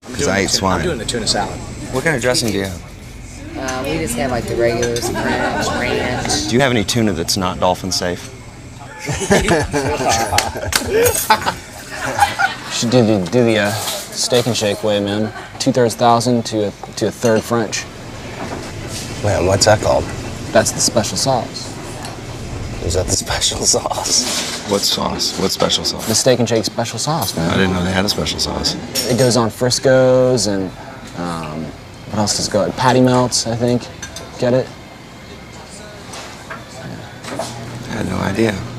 Because I eat swine. I'm doing the tuna salad. What kind of dressing do you have? We just have like the regulars, French, ranch. Do you have any tuna that's not dolphin safe? Should do the steak and shake way, man. 2/3 thousand to a third French. Man, what's that called? That's the special sauce. Is that the special sauce? What sauce? What special sauce? The steak and shake special sauce, man. I didn't know they had a special sauce. It goes on Frisco's and what else does it go? Patty melts, I think. Get it? I had no idea.